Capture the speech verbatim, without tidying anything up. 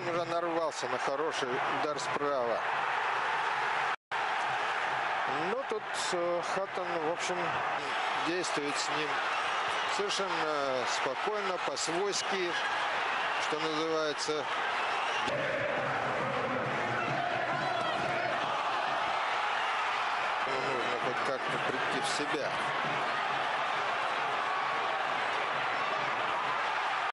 он уже нарвался на хороший удар справа. Ну, тут э, Хаттон, в общем, действует с ним совершенно спокойно, по-свойски, что называется. Нужно хоть как-то прийти в себя.